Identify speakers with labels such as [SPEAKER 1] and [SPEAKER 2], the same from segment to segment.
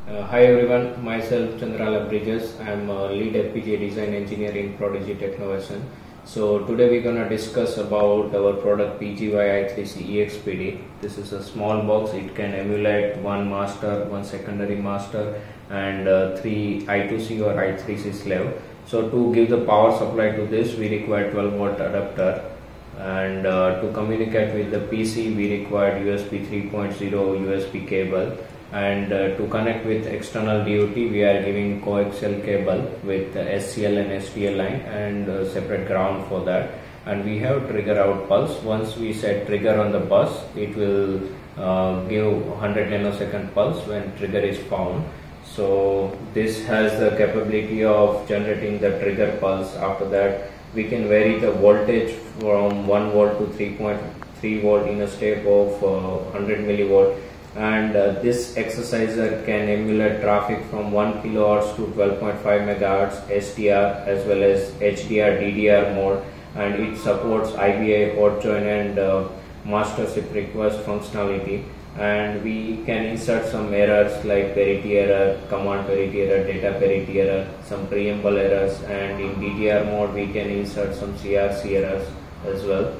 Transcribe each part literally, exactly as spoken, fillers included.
[SPEAKER 1] Uh, hi everyone, myself Chandrala Bridges. I am a lead F P G A design engineer in Prodigy Technovation. So today we're gonna discuss about our product P G Y I three C E X P D. This is a small box. It can emulate one master, one secondary master, and uh, three I two C or I three C slave. So to give the power supply to this, we require twelve volt adapter. And uh, to communicate with the P C, we required U S B three point zero U S B cable. And uh, to connect with external D U T, we are giving coaxial cable with uh, S C L and S T L line and uh, separate ground for that. And we have trigger out pulse. Once we set trigger on the bus, it will uh, give one hundred nanosecond pulse when trigger is found. So this has the capability of generating the trigger pulse. After that, we can vary the voltage from one volt to three point three volt in a step of uh, one hundred millivolt. And uh, this exerciser can emulate traffic from one kilohertz to twelve point five megahertz S D R as well as H D R D D R mode, and it supports I B I hot join and uh, master SIP request functionality. And we can insert some errors like parity error, command parity error, data parity error, some preamble errors, and in D D R mode we can insert some C R C errors as well.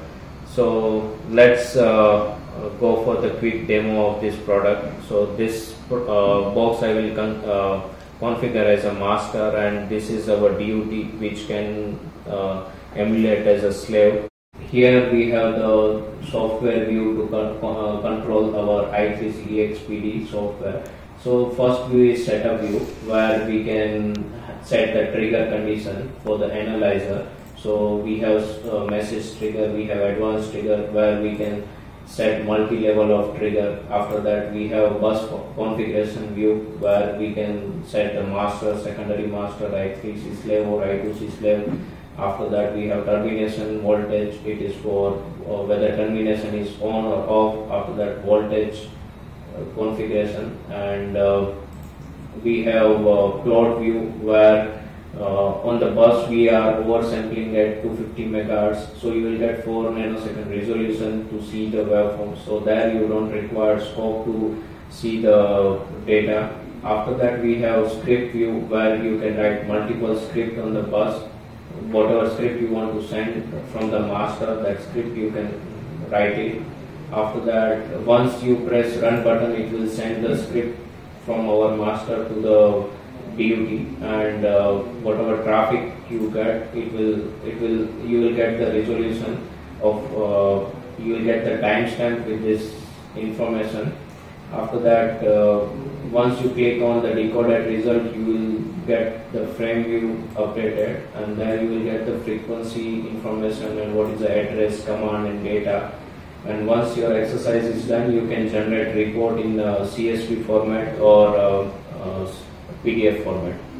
[SPEAKER 1] So let's uh, go for the quick demo of this product. So this uh, box I will con uh, configure as a master, and this is our D U T which can uh, emulate as a slave. Here we have the software view to con uh, control our I three C E X P D software. So first view is setup view, where we can set the trigger condition for the analyzer. So we have uh, message trigger, we have advanced trigger, where we can set multi-level of trigger. After that we have bus configuration view, where we can set the master, secondary master, I three C slave or I two C slave. After that we have termination voltage. It is for uh, whether termination is on or off. After that voltage uh, configuration, and uh, we have uh, plot view, where Uh, on the bus we are oversampling at two hundred fifty megahertz, so you will get four nanosecond resolution to see the waveform. So there you don't require scope to see the data. After that we have script view, where you can write multiple script on the bus. Whatever script you want to send from the master, that script you can write it. After that, once you press run button, it will send the script from our master to the D U T, and uh, whatever traffic you get, it will it will you will get the resolution of uh, you will get the timestamp with this information. After that, uh, once you click on the decoded result, you will get the frame view updated, and then you will get the frequency information and what is the address, command, and data. And once your exercise is done, you can generate report in uh, C S V format or uh, uh, P D F format.